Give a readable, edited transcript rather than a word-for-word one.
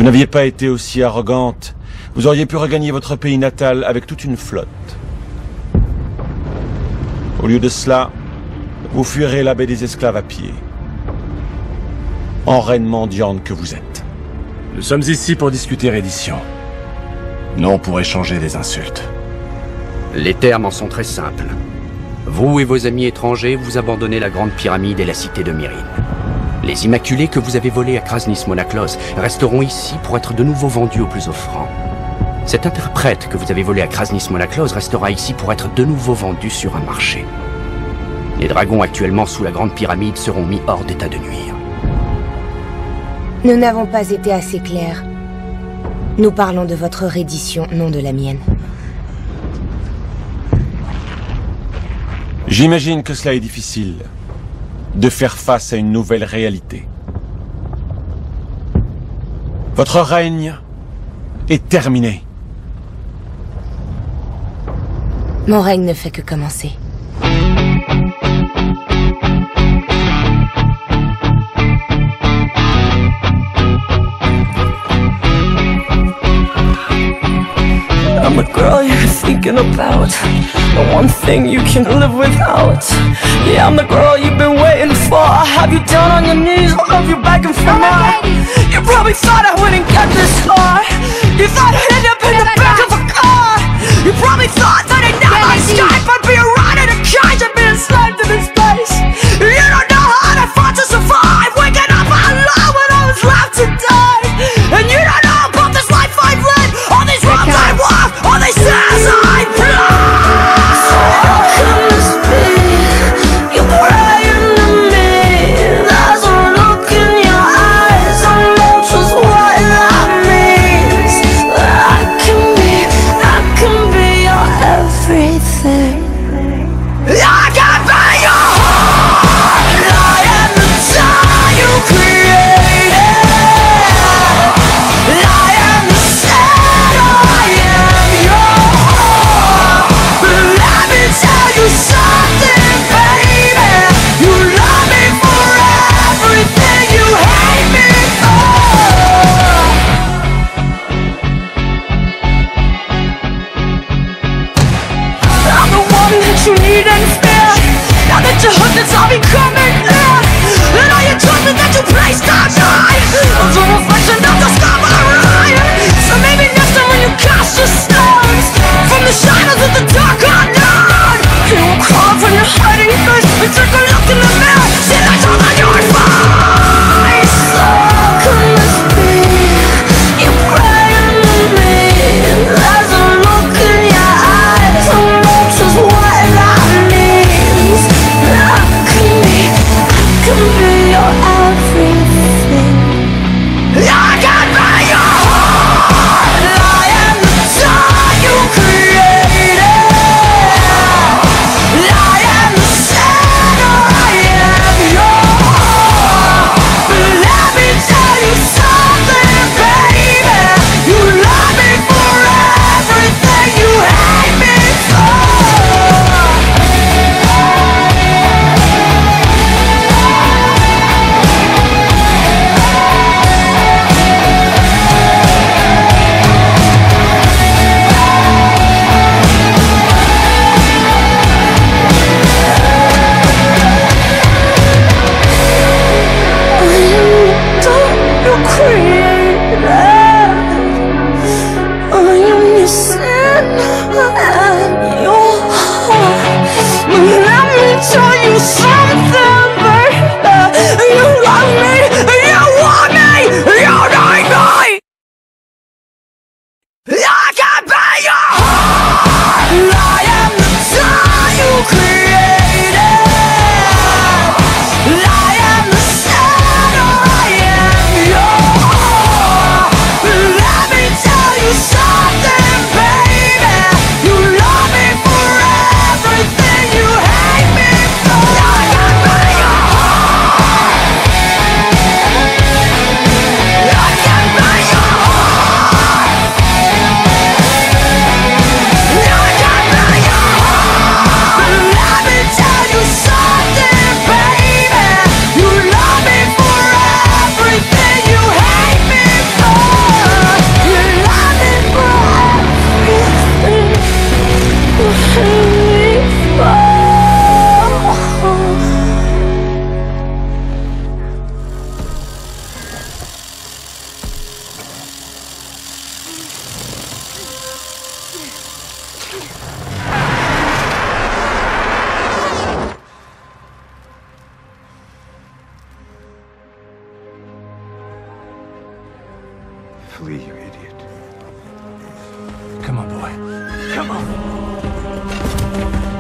vous n'aviez pas été aussi arrogante, vous auriez pu regagner votre pays natal avec toute une flotte. Au lieu de cela, vous fuirez la baie des esclaves à pied. En reine mendiante que vous êtes. Nous sommes ici pour discuter reddition. Non pour échanger des insultes. Les termes en sont très simples. Vous et vos amis étrangers, vous abandonnez la Grande Pyramide et la cité de Myrine. Les Immaculés que vous avez volés à Krasnis Monaklos resteront ici pour être de nouveau vendus aux plus offrants. Cet interprète que vous avez volé à Krasnis Monaklos restera ici pour être de nouveau vendu sur un marché. Les dragons actuellement sous la Grande Pyramide seront mis hors d'état de nuire. Nous n'avons pas été assez clairs. Nous parlons de votre reddition, non de la mienne. J'imagine que cela est difficile, de faire face à une nouvelle réalité. Votre règne est terminé. Mon règne ne fait que commencer. I'm the girl you're thinking about, the one thing you can live without. Yeah, I'm the girl you've been waiting for. I have you down on your knees, I love you begging for more. You probably thought I wouldn't get this far. You thought I'd end up in the back of a car. You probably thought that I'd never escape. I'd be around in a cage and be enslaved in this place. You don't know how I fought to survive, waking up alone when I was left to die. And you don't know about this life I've led, all these roads I walk, all these stairs I climb. So how can this be? You're praying to me. There's a look in your eyes, I know just what that means. I can be your everything. I can be your heart. I am the child you created. I am the shadow, I am your heart. Let me tell you something, baby. You love me for everything you hate me for. I'm the one that you need and fear. Now that your hood is all becoming clear, and all your children that you placed on high was a reflection of the sky behind. So maybe next time when you cast your stones from the shadows of the dark unknown, you will crawl from your hiding place and take a look in the mirror. See that's all that you're fine. So can this be? You're praying to me. There's a look in your eyes, I know just what that means. I can be your everything. I can be your heart. I am the time. way. Come on.